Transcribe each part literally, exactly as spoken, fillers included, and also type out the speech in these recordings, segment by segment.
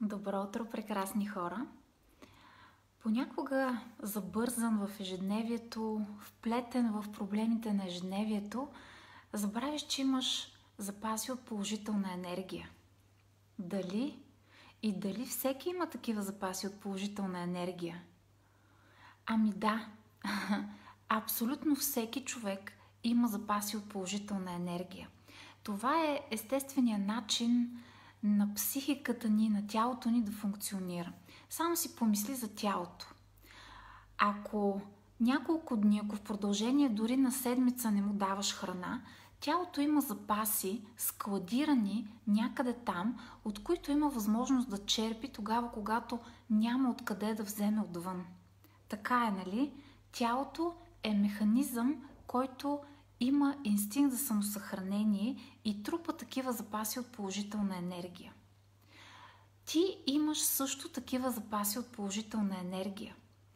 Добро утро, прекрасни хора! Понякога забързан в ежедневието, вплетен в проблемите на ежедневието, забравиш, че имаш запаси от положителна енергия. Дали и дали всеки има такива запаси от положителна енергия? Ами да, абсолютно всеки човек има запаси от положителна енергия. Това е естественият начин на психиката ни, на тялото ни да функционира. Само си помисли за тялото. Ако няколко дни, ако в продължение дори на седмица не му даваш храна, тялото има запаси, складирани някъде там, от които има възможност да черпи тогава, когато няма откъде да вземе отвън. Така е, нали? Тялото е механизъм, който има инстинкт за самосъхранение и трупа такива запаси от положителна енергия. Ти имаш също такива запаси от положителна енергия.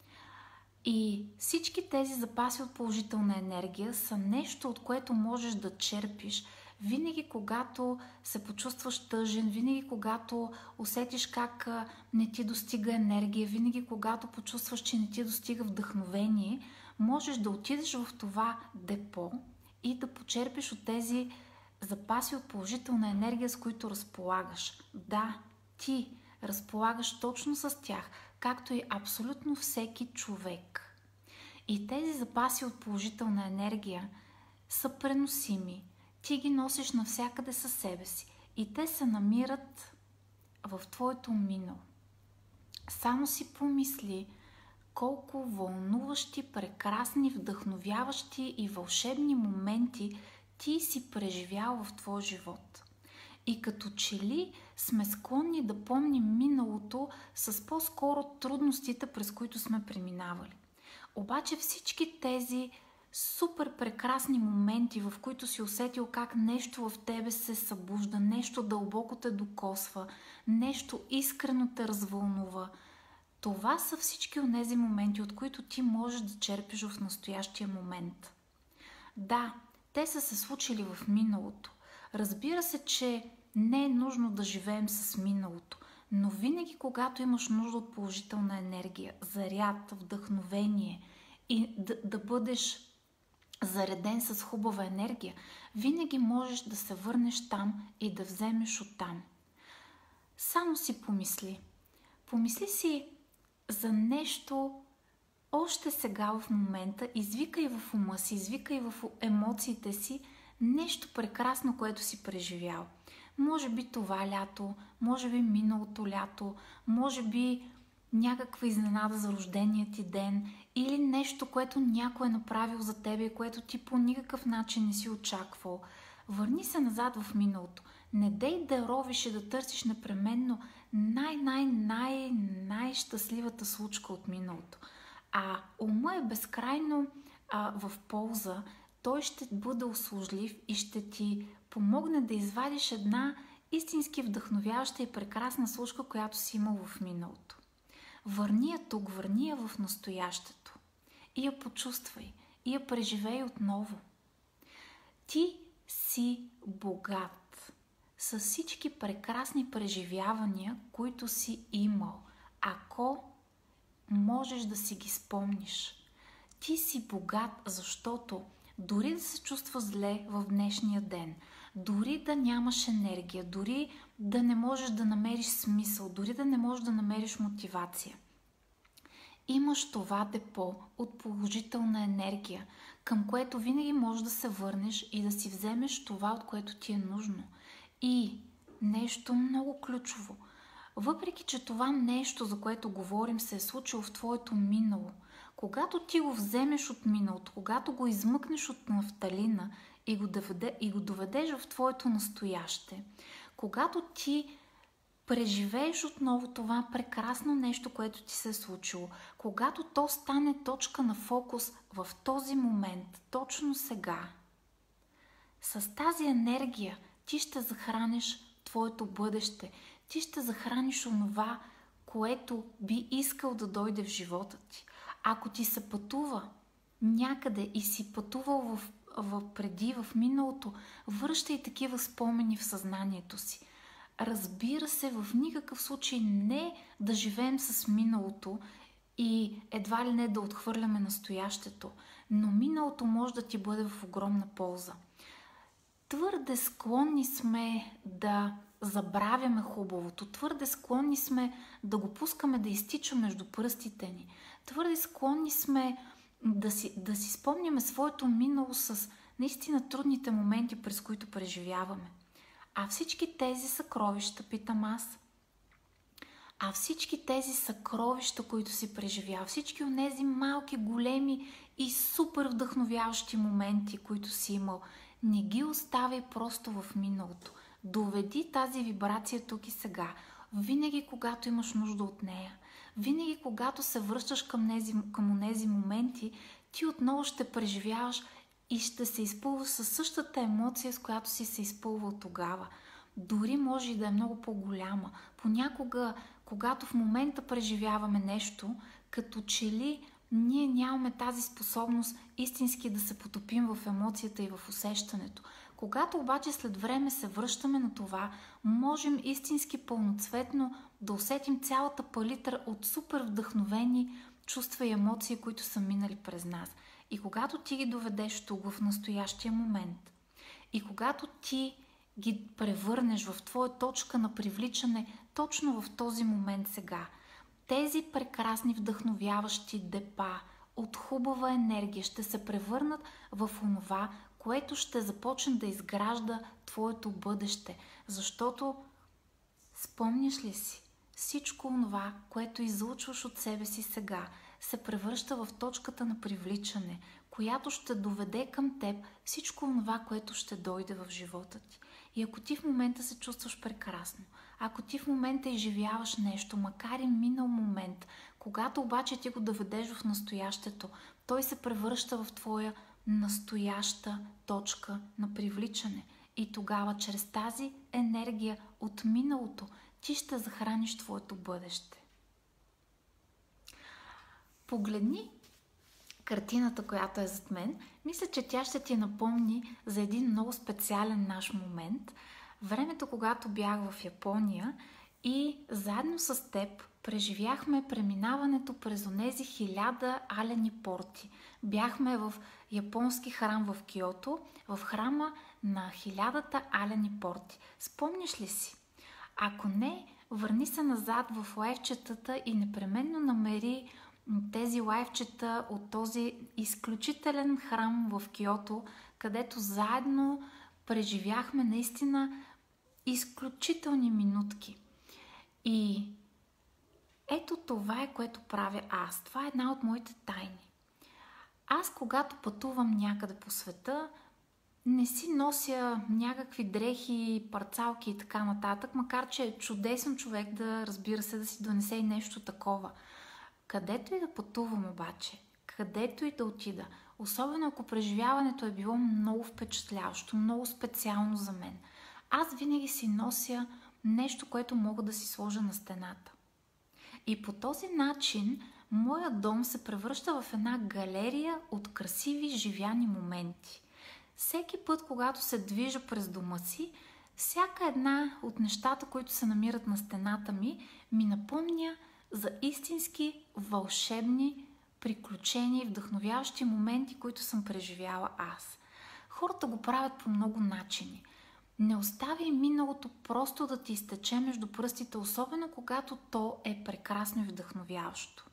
И всички тези запаси от положителна енергия са нещо, от което можеш да черпиш винаги, когато се почувстваш тъжен, винаги, когато усетиш как не ти достига енергия, винаги, когато почувстваш, че не ти достига вдъхновение, можеш да отидеш в това депо и да почерпиш от тези запаси от положителна енергия, с които разполагаш. Да, ти разполагаш точно с тях, както и абсолютно всеки човек. И тези запаси от положителна енергия са преносими. Ти ги носиш навсякъде със себе си и те се намират в твоето минало. Само си помисли колко вълнуващи, прекрасни, вдъхновяващи и вълшебни моменти ти си преживял в твоя живот. И като че ли сме склонни да помним миналото с по-скоро трудностите, през които сме преминавали. Обаче всички тези супер прекрасни моменти, в които си усетил как нещо в тебе се събужда, нещо дълбоко те докосва, нещо искрено те развълнува, това са всички онези моменти, от които ти можеш да черпиш в настоящия момент. Да, те са се случили в миналото. Разбира се, че не е нужно да живеем с миналото, но винаги, когато имаш нужда от положителна енергия, заряд, вдъхновение и да, да бъдеш зареден с хубава енергия, винаги можеш да се върнеш там и да вземеш оттам. Само си помисли. Помисли си за нещо още сега в момента, извикай в ума си, извикай в емоциите си нещо прекрасно, което си преживял. Може би това лято, може би миналото лято, може би някаква изненада за рождения ти ден или нещо, което някой е направил за тебе, което ти по никакъв начин не си очаквал. Върни се назад в миналото. Не дей да ровиш и да търсиш непременно най-най-най-най-щастливата случка от миналото. А ума е безкрайно а, в полза. Той ще бъде услужлив и ще ти помогне да извадиш една истински вдъхновяваща и прекрасна случка, която си имал в миналото. Върни я тук, върни я в настоящето и я почувствай, и я преживей отново. Ти си богат с всички прекрасни преживявания, които си имал, ако можеш да си ги спомниш. Ти си богат, защото дори да се чувства зле в днешния ден, дори да нямаш енергия, дори да не можеш да намериш смисъл, дори да не можеш да намериш мотивация, имаш това депо от положителна енергия, към което винаги можеш да се върнеш и да си вземеш това, от което ти е нужно. И нещо много ключово. Въпреки че това нещо, за което говорим, се е случило в твоето минало, когато ти го вземеш от миналото, когато го измъкнеш от нафталина и го, доведе, и го доведеш в твоето настояще, когато ти преживееш отново това прекрасно нещо, което ти се е случило, когато то стане точка на фокус в този момент, точно сега, с тази енергия ти ще захраниш твоето бъдеще, ти ще захраниш онова, което би искал да дойде в живота ти. Ако ти се пътува някъде и си пътувал в, в, преди, в миналото, връщай такива спомени в съзнанието си. разбира се, в никакъв случай не да живеем с миналото и едва ли не да отхвърляме настоящето, но миналото може да ти бъде в огромна полза. Твърде склонни сме да забравяме хубавото, твърде склонни сме да го пускаме да изтича между пръстите ни, твърде склонни сме да си, да си спомняме своето минало с наистина трудните моменти, през които преживяваме. А всички тези съкровища, питам аз, а всички тези съкровища, които си преживял, всички от тези малки, големи и супер вдъхновяващи моменти, които си имал, не ги оставяй просто в миналото. Доведи тази вибрация тук и сега. Винаги, когато имаш нужда от нея. Винаги, когато се връщаш към тези, към тези моменти, ти отново ще преживяваш и ще се изпълваш със същата емоция, с която си се изпълвал тогава. Дори може и да е много по-голяма. Понякога, когато в момента преживяваме нещо, като че ли ние нямаме тази способност истински да се потопим в емоцията и в усещането. Когато обаче след време се връщаме на това, можем истински пълноцветно да усетим цялата палитра от супер вдъхновени чувства и емоции, които са минали през нас. И когато ти ги доведеш тук в настоящия момент, и когато ти ги превърнеш в твоя точка на привличане точно в този момент сега, тези прекрасни вдъхновяващи депа от хубава енергия ще се превърнат в онова, което ще започне да изгражда твоето бъдеще. Защото, спомняш ли си, всичко онова, което излъчваш от себе си сега, се превръща в точката на привличане, която ще доведе към теб всичко онова, което ще дойде в живота ти. И ако ти в момента се чувстваш прекрасно, ако ти в момента изживяваш нещо, макар и минал момент, когато обаче ти го доведеш в настоящето, той се превръща в твоя настояща точка на привличане. И тогава, чрез тази енергия от миналото, ти ще захраниш твоето бъдеще. Погледни картината, която е зад мен. Мисля, че тя ще ти напомни за един много специален наш момент. Времето, когато бях в Япония и заедно с теб преживяхме преминаването през онези хиляда алени порти. Бяхме в японски храм в Киото, в храма на хилядата алени порти. Спомняш ли си? Ако не, върни се назад в лайфчетата и непременно намери тези лайфчета от този изключителен храм в Киото, където заедно преживяхме наистина изключителни минутки. И ето това е, което правя аз. Това е една от моите тайни. Аз, когато пътувам някъде по света, не си нося някакви дрехи, парцалки и така нататък, макар че е чудесен човек да, разбира се, да си донесе и нещо такова. Където и да пътувам обаче, където и да отида, особено ако преживяването е било много впечатляващо, много специално за мен, аз винаги си нося нещо, което мога да си сложа на стената. И по този начин моят дом се превръща в една галерия от красиви живяни моменти. Всеки път, когато се движа през дома си, всяка една от нещата, които се намират на стената ми, ми напомня за истински вълшебни приключения и вдъхновяващи моменти, които съм преживяла аз. Хората го правят по много начини. Не оставяй миналото просто да ти изтече между пръстите, особено когато то е прекрасно и вдъхновяващо.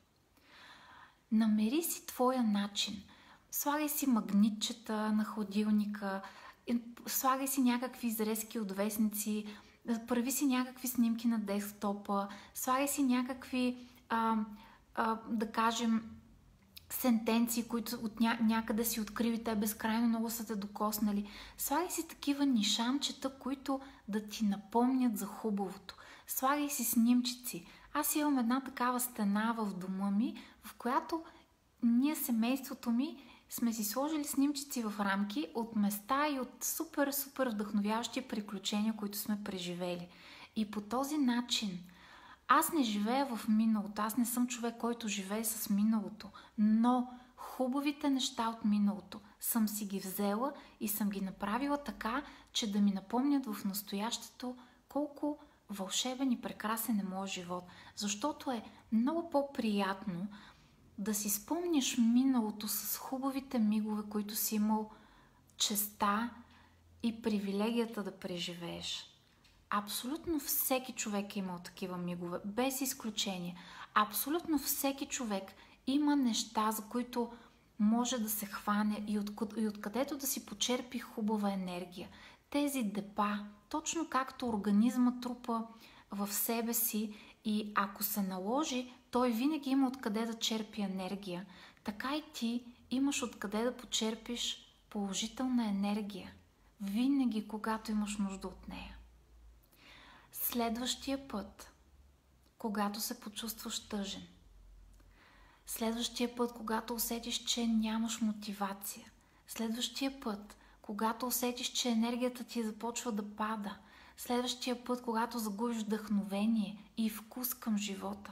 Намери си твоя начин. Слагай си магнитчета на хладилника, слагай си някакви изрезки от вестници, прави си някакви снимки на десктопа, слагай си някакви, а, а, да кажем, сентенции, които от ня- някъде си открили, те безкрайно много са те докоснали. Слагай си такива нишанчета, които да ти напомнят за хубавото. Слагай си снимчици. Аз имам една такава стена в дома ми, в която ние, семейството ми, сме си сложили снимчици в рамки от места и от супер, супер вдъхновяващи приключения, които сме преживели. И по този начин аз не живея в миналото, аз не съм човек, който живее с миналото, но хубавите неща от миналото съм си ги взела и съм ги направила така, че да ми напомнят в настоящето колко вълшебен и прекрасен е моят живот, защото е много по-приятно да си спомниш миналото с хубавите мигове, които си имал честа и привилегията да преживееш. Абсолютно всеки човек е имал такива мигове, без изключение. Абсолютно всеки човек има неща, за които може да се хване и, от, и откъдето да си почерпи хубава енергия. Тези депа, точно както организма трупа в себе си и ако се наложи, той винаги има откъде да черпи енергия. Така и ти имаш откъде да почерпиш положителна енергия. Винаги, когато имаш нужда от нея. Следващия път, когато се почувстваш тъжен, следващия път, когато усетиш, че нямаш мотивация, следващия път, когато усетиш, че енергията ти започва да пада, следващия път, когато загубиш вдъхновение и вкус към живота,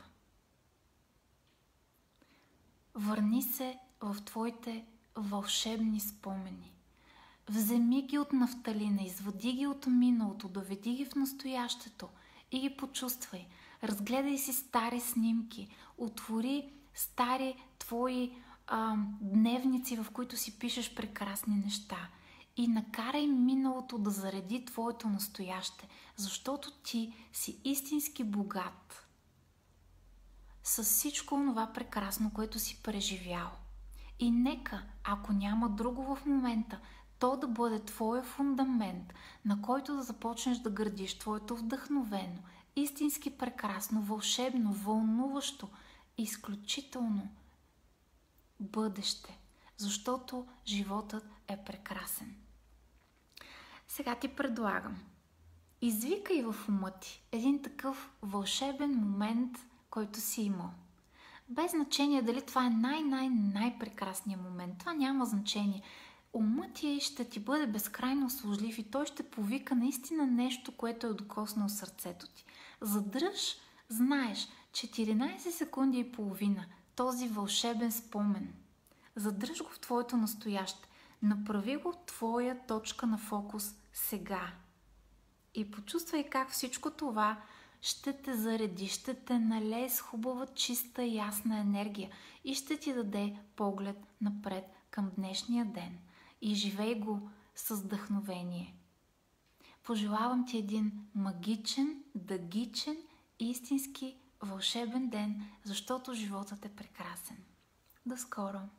върни се в твоите вълшебни спомени. Вземи ги от нафталина, извади ги от миналото, доведи ги в настоящето и ги почувствай. Разгледай си стари снимки, отвори стари твои а, дневници, в които си пишеш прекрасни неща и накарай миналото да зареди твоето настояще, защото ти си истински богат с всичко това прекрасно, което си преживял. И нека, ако няма друго в момента, то да бъде твоя фундамент, на който да започнеш да градиш твоето вдъхновено, истински прекрасно, вълшебно, вълнуващо, изключително бъдеще, защото животът е прекрасен. Сега ти предлагам, извикай в ума ти един такъв вълшебен момент, който си имал. Без значение дали това е най-най-най-прекрасният момент. Това няма значение. Умът ти ще ти бъде безкрайно услужлив и той ще повика наистина нещо, което е докоснало сърцето ти. Задръж, знаеш, четиринайсет секунди и половина този вълшебен спомен. Задръж го в твоето настояще. Направи го твоя точка на фокус сега. И почувствай как всичко това ще те зареди, ще те налее с хубава, чиста, ясна енергия и ще ти даде поглед напред към днешния ден. И живей го с вдъхновение. Пожелавам ти един магичен, дъгичен, истински вълшебен ден, защото животът е прекрасен. До скоро!